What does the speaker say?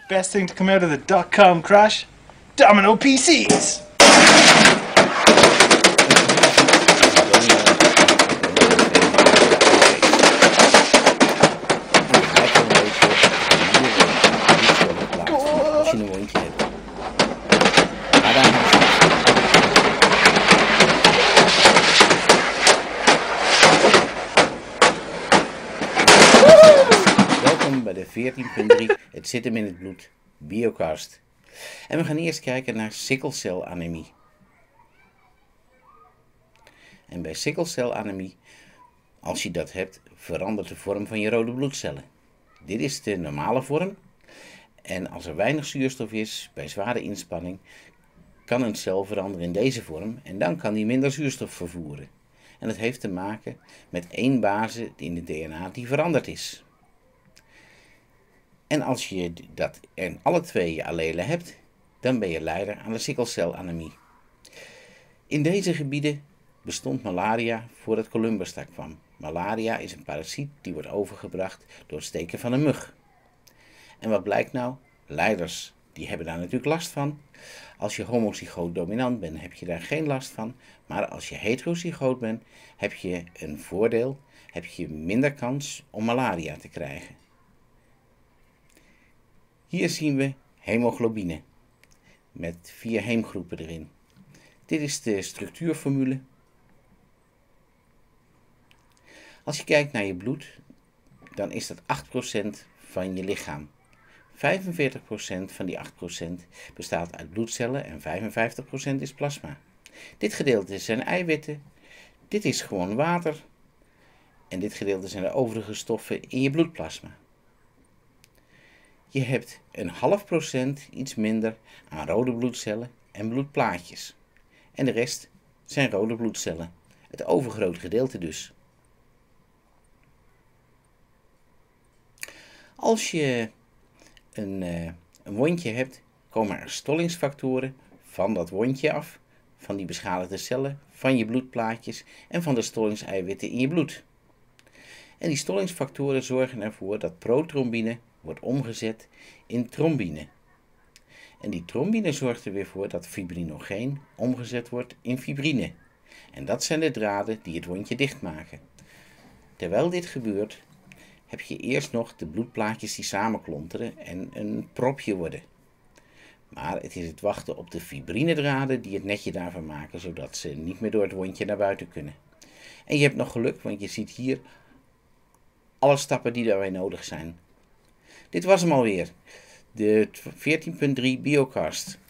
Best thing to come out of the dot-com crash? Domino PCs! Als je een wondje hebt. Welkom bij de 14.3 Het zit hem in het bloed Biocast. En we gaan eerst kijken naar sikkelcelanemie. En bij sikkelcelanemie, als je dat hebt, verandert de vorm van je rode bloedcellen. Dit is de normale vorm. En als er weinig zuurstof is bij zware inspanning, kan een cel veranderen in deze vorm en dan kan die minder zuurstof vervoeren. En dat heeft te maken met één base in het DNA die veranderd is. En als je dat in alle twee je allelen hebt, dan ben je leider aan de sikkelcelanemie. In deze gebieden bestond malaria voordat Columbus daar kwam. Malaria is een parasiet die wordt overgebracht door het steken van een mug. En wat blijkt nou? Leiders die hebben daar natuurlijk last van. Als je homozygoot dominant bent, heb je daar geen last van. Maar als je heterozygoot bent, heb je een voordeel. Heb je minder kans om malaria te krijgen. Hier zien we hemoglobine. Met 4 heemgroepen erin. Dit is de structuurformule. Als je kijkt naar je bloed, dan is dat 8% van je lichaam. 45% van die 8% bestaat uit bloedcellen en 55% is plasma. Dit gedeelte zijn eiwitten, dit is gewoon water en dit gedeelte zijn de overige stoffen in je bloedplasma. Je hebt een half procent, iets minder, aan rode bloedcellen en bloedplaatjes. En de rest zijn rode bloedcellen, het overgrote gedeelte dus. Als je een wondje hebt, komen er stollingsfactoren van dat wondje af, van die beschadigde cellen, van je bloedplaatjes en van de stollingseiwitten in je bloed. En die stollingsfactoren zorgen ervoor dat protrombine wordt omgezet in trombine. En die trombine zorgt er weer voor dat fibrinogeen omgezet wordt in fibrine. En dat zijn de draden die het wondje dichtmaken. Terwijl dit gebeurt, heb je eerst nog de bloedplaatjes die samenklonteren en een propje worden. Maar het is het wachten op de fibrinedraden die het netje daarvan maken, zodat ze niet meer door het wondje naar buiten kunnen. En je hebt nog geluk, want je ziet hier alle stappen die daarbij nodig zijn. Dit was hem alweer, de 14.3 Biocast.